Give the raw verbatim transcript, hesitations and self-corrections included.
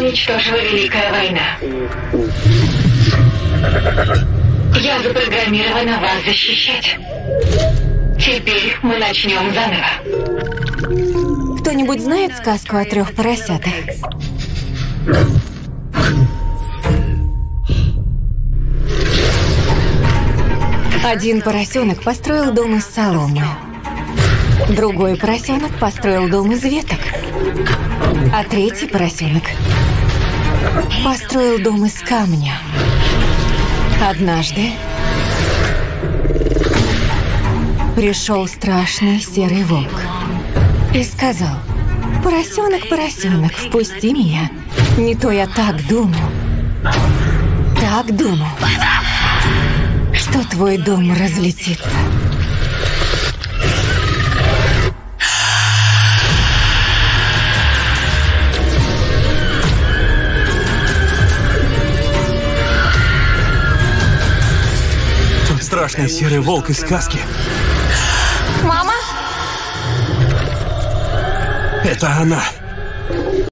уничтожила Великая война. Я запрограммирована вас защищать. Теперь мы начнем заново. Кто-нибудь знает сказку о трех поросятах? Один поросенок построил дом из соломы. Другой поросенок построил дом из веток. А третий поросенок построил дом из камня. Однажды пришел страшный серый волк и сказал: «Поросенок, поросенок, впусти меня. Не то я так думаю, так думаю, что твой дом разлетится». Тот страшный серый волк из сказки. Мама? Это она.